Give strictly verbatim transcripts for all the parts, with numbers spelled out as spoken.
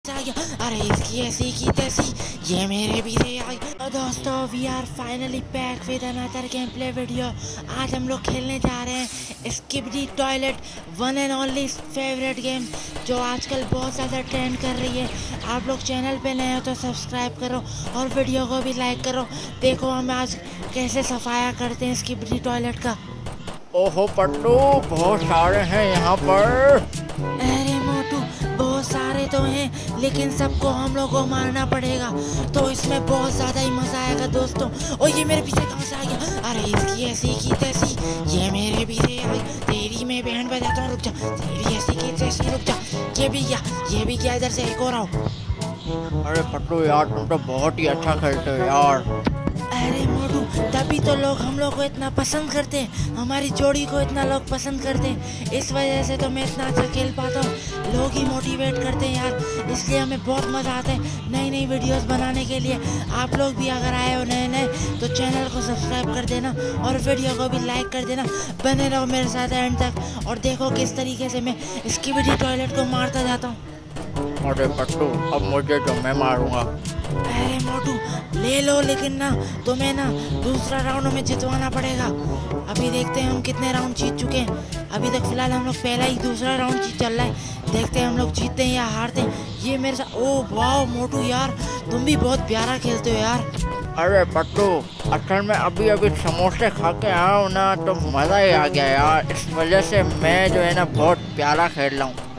अरे इसकी ऐसी की तैसी ये मेरे भी से आई। तो दोस्तों we are finally back with another game play video. आज हम लोग खेलने जा रहे हैं skibidi toilet, one and only favourite game जो आजकल बहुत ज़्यादा ट्रेंड कर रही है। आप लोग चैनल पे नए हो तो सब्सक्राइब करो और वीडियो को भी लाइक करो। देखो हम आज कैसे सफाया करते हैं स्किबिडी टॉयलेट का। ओहो पट्टू, बहुत सारे हैं यहाँ पर। अरे मोटू, बहुत सारे तो हैं लेकिन सबको हम लोग को मारना पड़ेगा, तो इसमें बहुत ज़्यादा ही मज़ा आएगा दोस्तों। और ये मेरे पीछे कहाँ से आ गया? अरे इसकी ऐसी की तैसी ये मेरे पीछे आई। तेरी मैं बैंड बजाता हूँ, रुक जा। तेरी ऐसी की तैसी, रुक जा। ये भी गया, ये भी गया, इधर से एक और आओ। अरे पट्टू यार, तुम तो बहुत ही अच्छा खेलते हो यार। अरे मोटू, तभी तो लोग हम लोग को इतना पसंद करते हैं, हमारी जोड़ी को इतना लोग पसंद करते हैं। इस वजह से तो मैं इतना अच्छा खेल पाता हूँ, लोग ही मोटिवेट करते हैं यार। इसलिए हमें बहुत मज़ा आता है नई नई वीडियोस बनाने के लिए। आप लोग भी अगर आए हो नए नए तो चैनल को सब्सक्राइब कर देना और वीडियो को भी लाइक कर देना। बने रहो मेरे साथ एंड तक और देखो किस तरीके से मैं स्किबिडी टॉयलेट को मारता जाता हूँ। अरे पट्टू, अब मुझे तो मैं मारूंगा। अरे मोटू ले लो, लेकिन ना तुम्हें ना दूसरा राउंड में जितवाना पड़ेगा। अभी देखते हैं हम कितने राउंड जीत चुके हैं। अभी तक फिलहाल हम लोग पहला ही दूसरा राउंड जीत चल रहा है। देखते हैं हम लोग जीतते हैं या हारते हैं। ये मेरे साथ, ओ वाह मोटू यार, तुम भी बहुत प्यारा खेलते हो यार। अरे पट्टू, असल में अभी अभी समोसे खा के आया हूँ ना, तो मज़ा ही आ गया यार। इस वजह से मैं जो है ना बहुत प्यारा खेल रहा हूँ।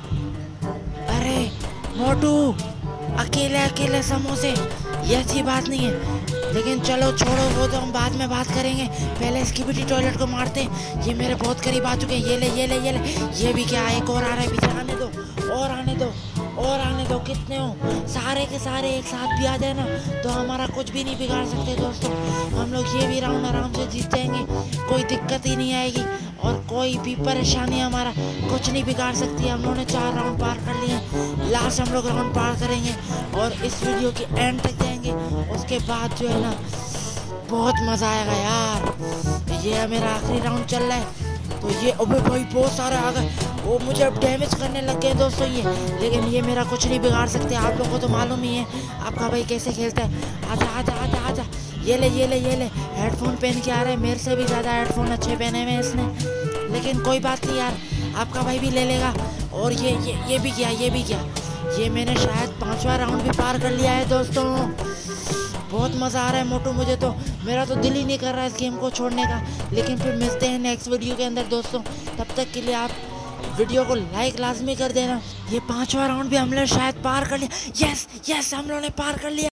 अरे मोटू, अकेले अकेले समोसे ये अच्छी बात नहीं है, लेकिन चलो छोड़ो, वो तो हम बाद में बात करेंगे। पहले स्किबिडी टॉयलेट को मारते हैं। ये मेरे बहुत करीब आ चुके हैं। ये ले ये ले ये ले, ये भी क्या, एक और आ रहा है पीछे। आने दो और आने दो और आने दो। कितने हो? सारे के सारे एक साथ भी आ जाए ना तो हमारा कुछ भी नहीं बिगाड़ सकते दोस्तों। हम लोग ये भी राउंड आराम से जीत जाएंगे, कोई दिक्कत ही नहीं आएगी और कोई भी परेशानी हमारा कुछ नहीं बिगाड़ सकती। हम लोगों ने चार राउंड पार कर लिए, लास्ट हम लोग राउंड पार करेंगे और इस वीडियो के एंड तक जाएंगे। उसके बाद जो है ना बहुत मज़ा आएगा यार। ये मेरा आखिरी राउंड चल रहा है तो ये, अबे भाई बहुत सारे आ गए, वो मुझे अब डैमेज करने लग गए दोस्तों ये, लेकिन ये मेरा कुछ नहीं बिगाड़ सकते। आप लोगों को तो मालूम ही है आपका भाई कैसे खेलता है। आजा आजा आजा आजा, ये ले ये ले ये ले। हेडफोन पहन के आ रहे हैं, मेरे से भी ज़्यादा हेडफोन अच्छे पहने हुए हैं इसने, लेकिन कोई बात नहीं यार, आपका भाई भी ले लेगा। और ये ये ये भी गया, ये भी गया। ये मैंने शायद पांचवा राउंड भी पार कर लिया है दोस्तों। बहुत मज़ा आ रहा है मोटू, मुझे तो, मेरा तो दिल ही नहीं कर रहा है इस गेम को छोड़ने का। लेकिन फिर मिलते हैं नेक्स्ट वीडियो के अंदर दोस्तों। तब तक के लिए आप वीडियो को लाइक लाजमी कर देना। ये पांचवा राउंड भी हम लोग शायद पार कर लिया। यस यस, हम लोगों ने पार कर लिया।